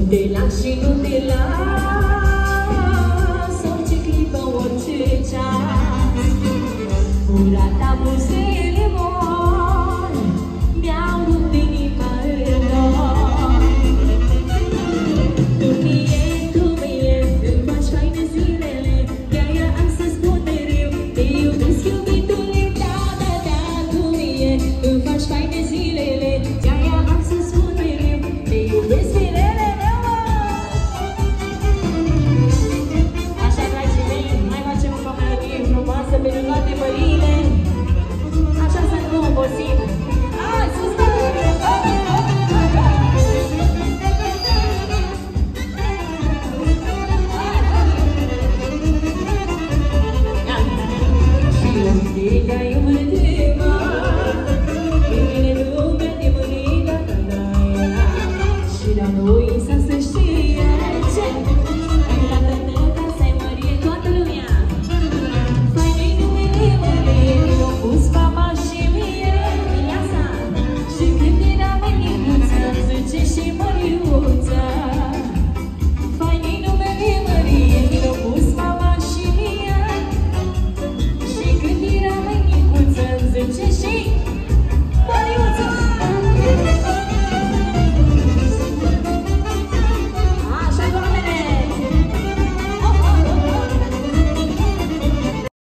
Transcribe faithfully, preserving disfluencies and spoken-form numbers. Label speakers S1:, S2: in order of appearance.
S1: te las și nu te las, orice clipă, orice ceas. Ura ta, buzele mor, mi-au rupt inima în dor. Tu mie, tu mie, îmi faci faine zilele, de-aia am să spun mereu, te iubesc iubitule, da, da, da. Tu mie, îmi faci faine zilele, de-aia am să spun mereu, te iubesc zilele meu. Așa, dragii mei, mai facem o melodie frumoasă pentru toate pările. Așa să nu obosim. Hai, sus! Și unde te-ai umărât-mă, pe mine lumea de mâine, și la noi s-a sfârșit.